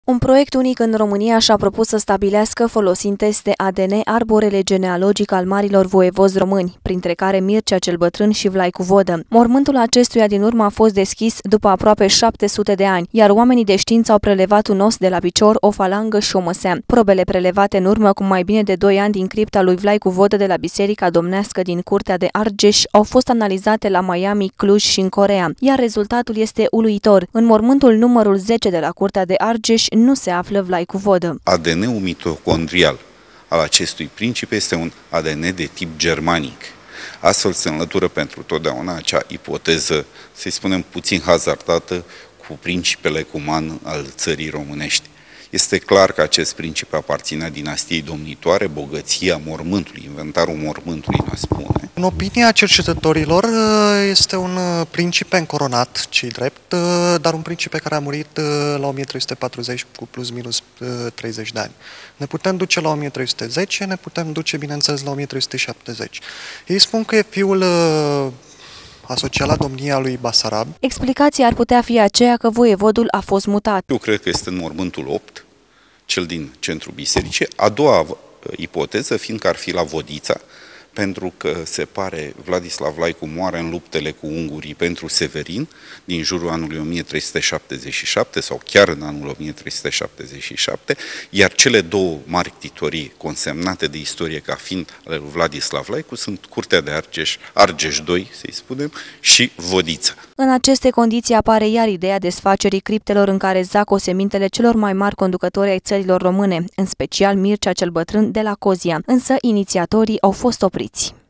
Un proiect unic în România și-a propus să stabilească, folosind test de ADN, arborele genealogic al marilor voievozi români, printre care Mircea cel Bătrân și Vlaicu Vodă. Mormântul acestuia din urmă a fost deschis după aproape 700 de ani, iar oamenii de știință au prelevat un os de la picior, o falangă și o măsea. Probele prelevate în urmă cu mai bine de 2 ani din cripta lui Vlaicu Vodă de la Biserica Domnească din Curtea de Argeș au fost analizate la Miami, Cluj și în Coreea, iar rezultatul este uluitor. În mormântul numărul 10 de la Curtea de Argeș nu se află Vlaicu Vodă. ADN-ul mitocondrial al acestui principe este un ADN de tip germanic. Astfel se înlătură pentru totdeauna acea ipoteză, să-i spunem puțin hazardată, cu principele cuman al țării românești. Este clar că acest principe aparținea dinastiei domnitoare, bogăția mormântului, inventarul mormântului, ne spune. În opinia cercetătorilor, este un principe încoronat, ce-i drept, dar un principe care a murit la 1340 cu plus minus 30 de ani. Ne putem duce la 1310, ne putem duce, bineînțeles, la 1370. Ei spun că e fiul asociat la domnia lui Basarab. Explicația ar putea fi aceea că voievodul a fost mutat. Eu cred că este în mormântul 8, cel din centrul bisericii. A doua ipoteză fiind că ar fi la Vodița, pentru că se pare Vladislav Vlaicu moare în luptele cu ungurii pentru Severin din jurul anului 1377 sau chiar în anul 1377, iar cele două martitorii consemnate de istorie ca fiind ale lui Vladislav Vlaicu sunt Curtea de Argeș, Argeș II, să-i spunem, și Vodița. În aceste condiții apare iar ideea desfacerii criptelor în care zac osemintele celor mai mari conducători ai țărilor române, în special Mircea cel Bătrân de la Cozia, însă inițiatorii au fost opriți.